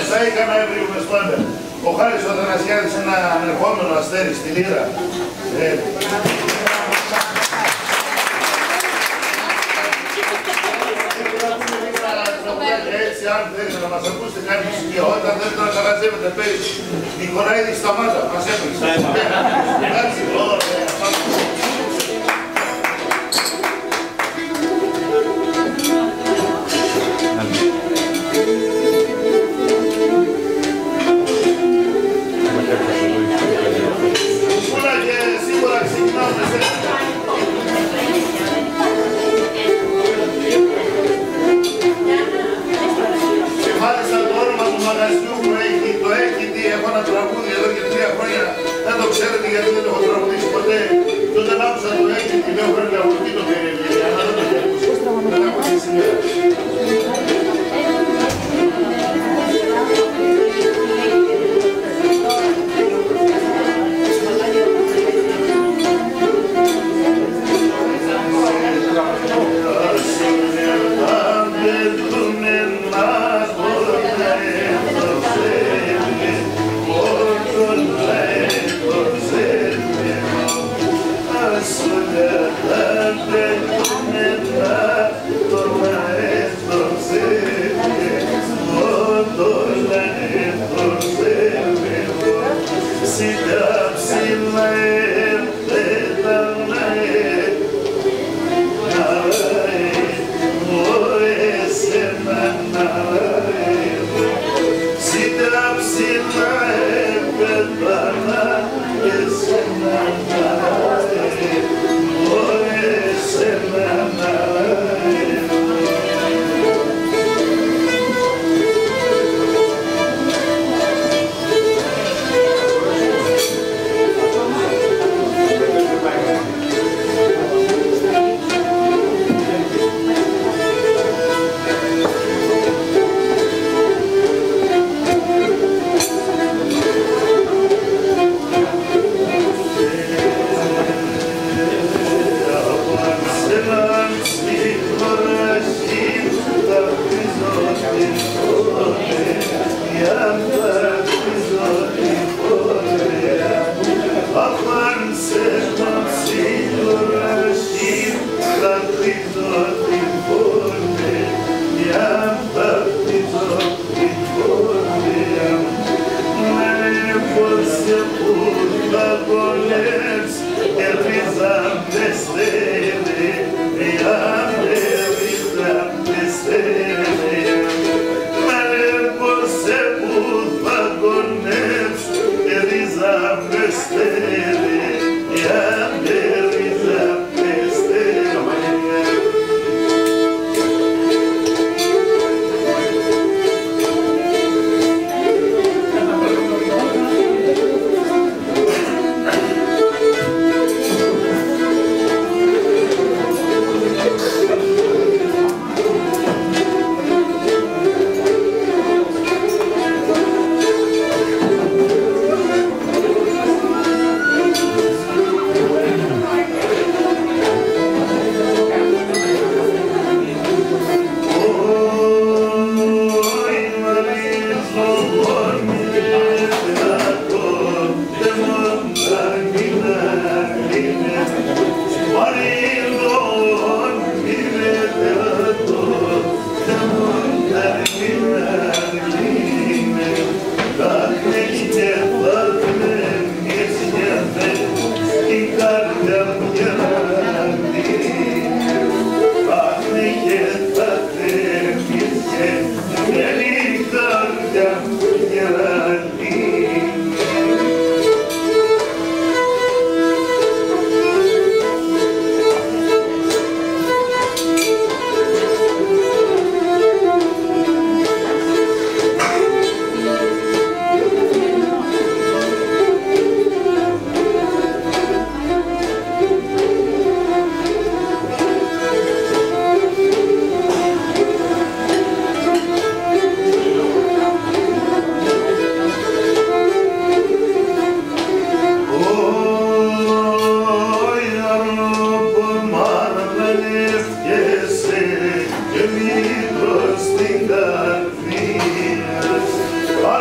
μέσα ή κανένα έβριουμε σπάντα. Ο Χάρης ο Θανασιάδης είναι ένα ανερχόμενο αστέρι στη Λύρα. Έτσι, αν θέλετε να μας ακούσετε κάποιος και όταν θέλετε να χαραζεύετε πέρυσι, Νικολαίδη σταμάτα, μας έπαιξε. Εντάξει, ωραία. Σίγουρα και σίγουρα ξεκινάμε σε... Και μάλιστα το όνομα του μαγαζιού που έχει, το έχει δει, έχω ένα τραγούδι εδώ και 3 χρόνια, δεν το ξέρετε γιατί δεν το έχω τραγουδίσει ποτέ. Και όταν άκουσα το έχει, τη λέω πρέπει να βγει το περιέργεια, αλλά δεν το έχει ακούσει. Δεν έχω δει σήμερα.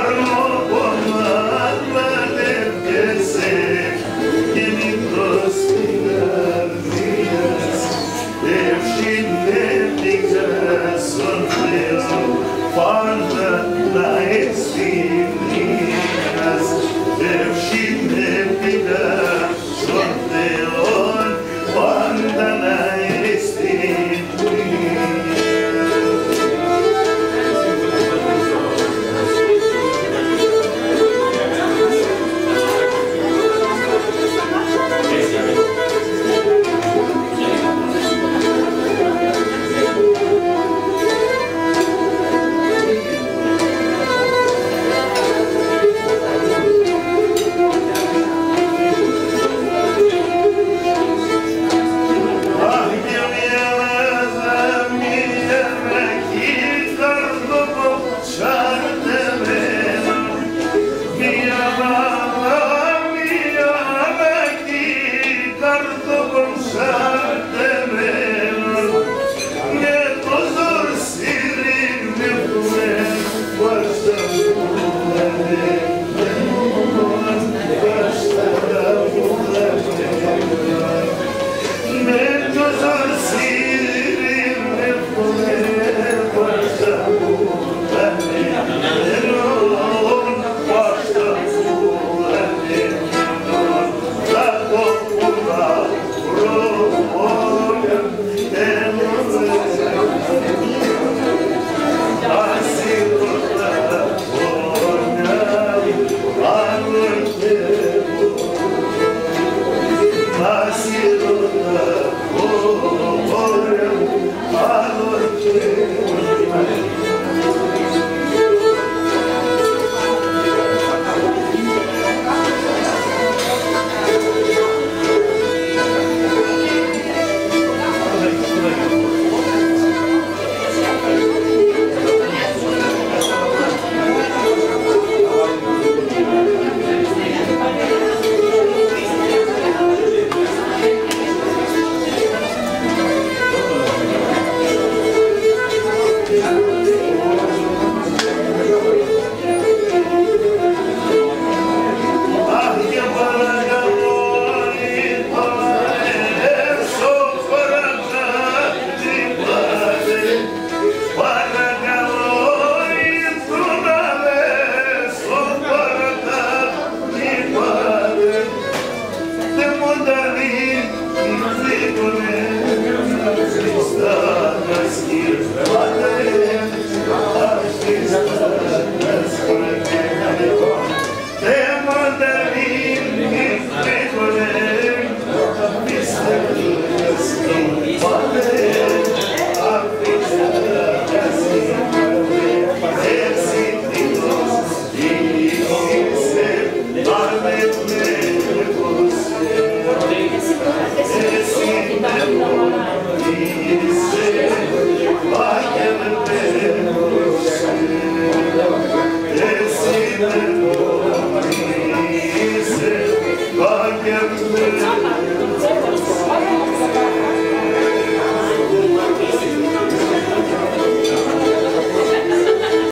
Father, thy esteem